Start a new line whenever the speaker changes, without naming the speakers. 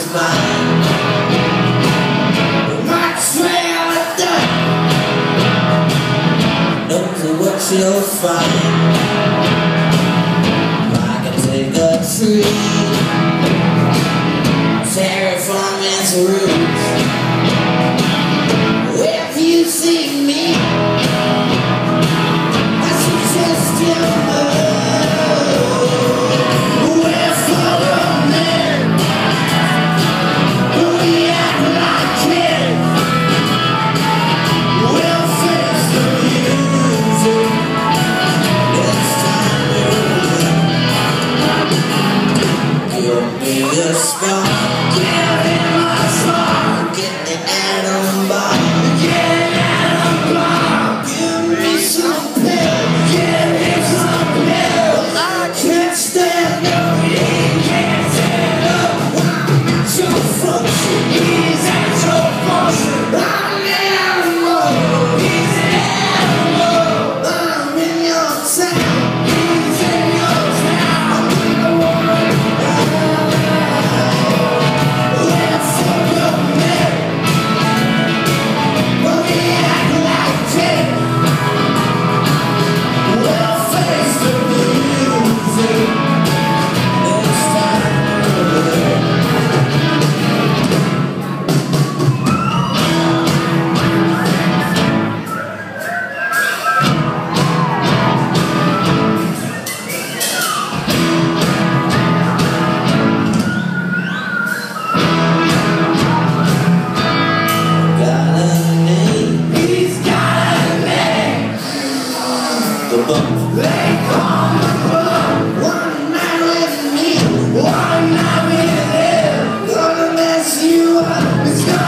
mine. My trail of death knows what you'll find. I can take a tree, tear it from its roots. If you see me, I suggest you move. We're full of men, we act like kids. We'll face the music. It's time to give me the spark. Give him a spark. Get the atom bomb. Get an atom bomb. Give me some pills. Give me some pills. I can't stand up. He can't stand up. I'm at your function. He's at your function. I'm an animal. He's an animal. I'm in your town. He's in your town. I'm in the world. We're full of men, but we act like kids. We'll face the music. It's time to live. Got a name. He's got a name. The bump. They call the bump. One night with me. One night with him. Gonna mess you up. It's